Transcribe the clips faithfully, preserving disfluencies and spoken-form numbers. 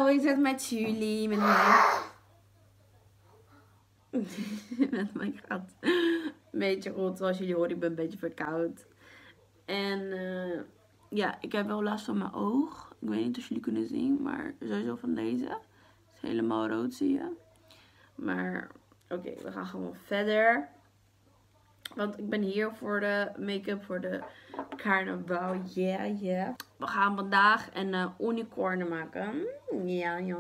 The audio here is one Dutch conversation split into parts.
ik zit met jullie, met mij. Met mijn gat. Een beetje goed, zoals jullie horen, ik ben een beetje verkoud. En uh, ja, ik heb wel last van mijn oog. Ik weet niet of jullie kunnen zien, maar sowieso van deze. Het is helemaal rood, zie je. Maar oké, okay, we gaan gewoon verder. Want ik ben hier voor de make-up voor de carnaval. Yeah, yeah. We gaan vandaag een uh, unicorn maken. Ja, ja.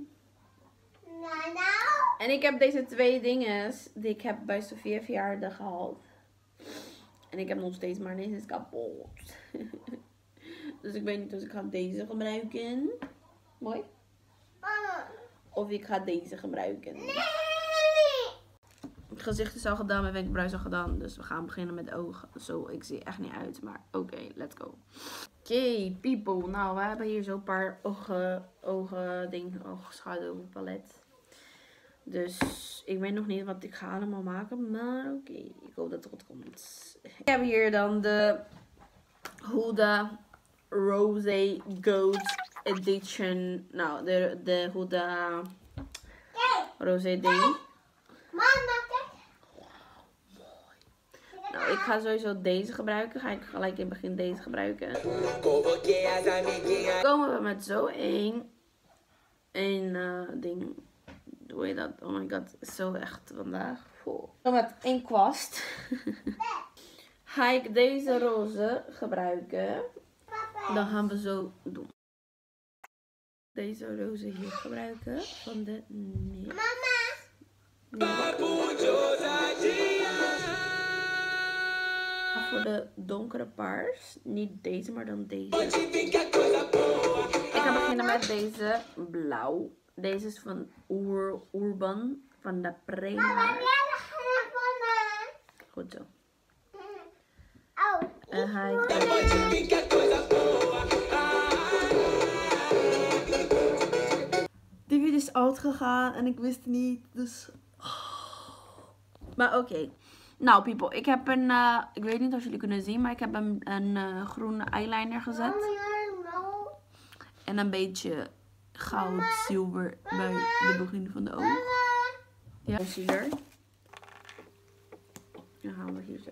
En ik heb deze twee dingen die ik heb bij Sofia verjaardag gehaald. En ik heb nog steeds, maar deze is kapot. Dus ik weet niet of ik ga deze gebruiken. Mooi. Of ik ga deze gebruiken. Het gezicht is al gedaan, mijn wenkbrauw is al gedaan. Dus we gaan beginnen met de ogen. Zo, ik zie echt niet uit. Maar oké, okay, let's go. Oké, okay, people. Nou, we hebben hier zo'n paar ogen, ogen ding, oogschaduw palet. Dus ik weet nog niet wat ik ga allemaal maken. Maar oké, okay, ik hoop dat het goed komt. Ik heb hier dan de Huda Rosé Gold Edition. Nou, de, de Huda Rosé ding. Nou, ik ga sowieso deze gebruiken. Ga ik gelijk in het begin deze gebruiken. Dan komen we met zo één. Een uh, ding. Hoe heet dat? Oh my god. Zo echt vandaag. Dan met één kwast. Ga ik deze roze gebruiken. Dan gaan we zo doen. Deze roze hier gebruiken. Van de... Nee. Mama! Voor de donkere paars. Niet deze, maar dan deze. Ik ga beginnen met deze blauw. Deze is van Ur Urban. Van de Prema. Goed zo. En hij... Die video is uitgegaan en ik wist het niet. Dus... Maar oké. Okay. Nou people, ik heb een, uh, ik weet niet of jullie kunnen zien, maar ik heb een, een uh, groene eyeliner gezet. En een beetje goud, zilver bij de begin van de oog. Ja, dus hier. Dan gaan we hier zo.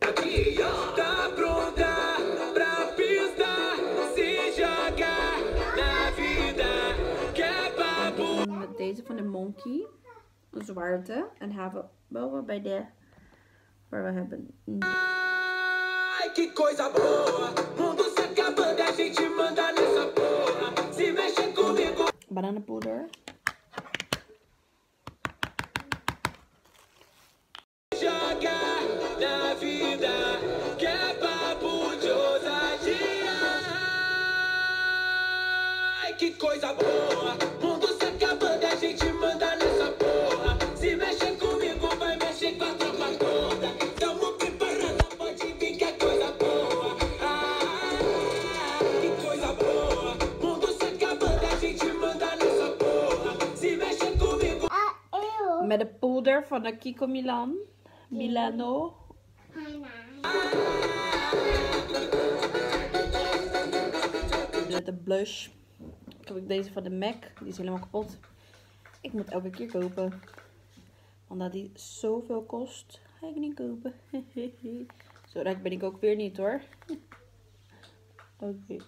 En met deze van de Monkey, een zwarte. En hebben we boven bij de... Waar we hebben. Ai, que coisa boa. Mundo se acabando, a gente manda nessa porra. Se mexe comigo. Bananenpoeder. Joga na vida, que é papo de ousadia. Ai, que coisa boa. Mundo se acabando, a gente manda nessa porra. Se mexe comigo, vai mexer com a tropa toda. Tamo preparada, pode vir que é coisa boa. Ah, que coisa boa. Mundo se acabando, a gente manda nessa porra. Se mexe comigo. Met de poeder van de Kiko Milan. Milano. Met de blush. Ik heb ook deze van de MAC. Die is helemaal kapot. Ik moet elke keer kopen. Omdat die zoveel kost. Ga ik niet kopen. Zo rijk ben ik ook weer niet hoor. Oké. Okay.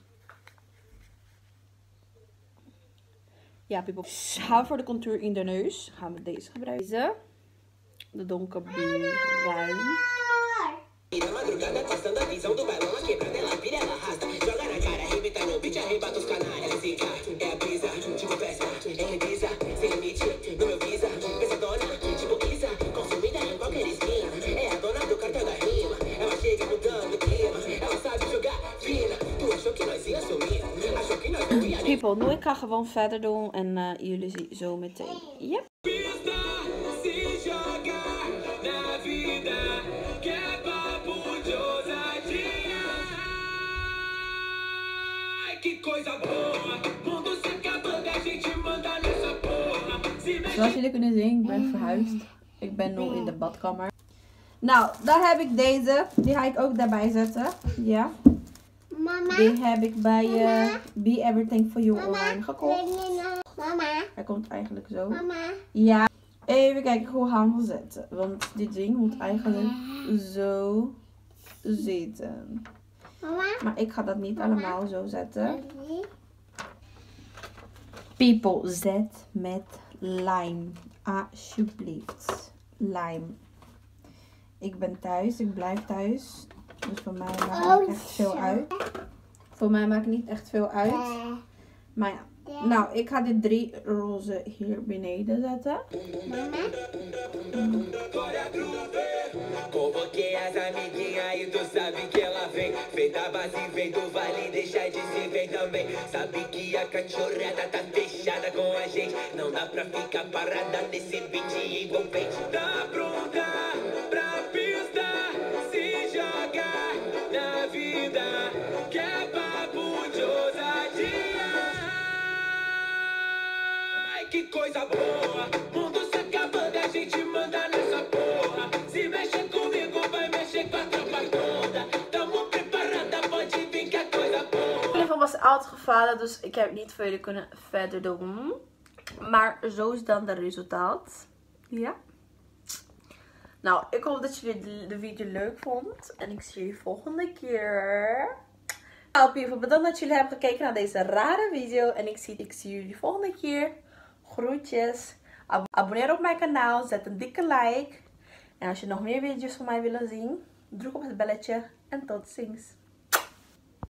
Ja people. Gaan voor de contour in de neus. Gaan we deze gebruiken. Deze. De donkerbruin. People, nu ik ga gewoon verder doen en uh, jullie zien zo meteen. Yep. Zoals jullie kunnen zien, ik ben verhuisd. Ik ben nu in de badkamer. Nou, dan heb ik deze. Die ga ik ook daarbij zetten. Ja. Mama. Die heb ik bij uh, Be Everything For You online gekocht. Mama. Mama. Hij komt eigenlijk zo. Mama. Ja. Even kijken hoe we gaan zetten. Want dit ding moet eigenlijk zo zitten. Mama. Maar ik ga dat niet allemaal zo zetten. People, zet met lime. Alsjeblieft. Lime. Ik ben thuis. Ik blijf thuis. Dus voor mij maakt het niet echt veel uit. Voor mij maakt het niet echt veel uit. Maar ja. Nou, ik ga dit drie roze hier beneden zetten. Mama. Convoquei as amiguinhas e tu sabe que ela vem. Feita base, vem do vale, deixa de se vem também. Sabe que a cachorrada tá fechada com a gente. Não dá pra ficar parada nesse beat envolvente. Tá pronta pra pista, se joga na vida. Que é papo de ousadia. Ai, que coisa boa. Mundo se acabando, a gente manda nessa porra. Se mexe comigo, vai mexer com a tropa toda. Tamo preparada, pode vir que a coisa boa. In ieder geval was uitgevallen, dus ik heb niet voor jullie kunnen verder doen. Maar zo is dan het resultaat. Ja. Nou, ik hoop dat jullie de, de video leuk vonden. En ik zie jullie volgende keer. Nou, people, bedankt dat jullie hebben gekeken naar deze rare video. En ik zie, ik zie jullie volgende keer. Groetjes. Ab abonneer op mijn kanaal. Zet een dikke like. En als je nog meer video's van mij wil zien, druk op het belletje. En tot ziens.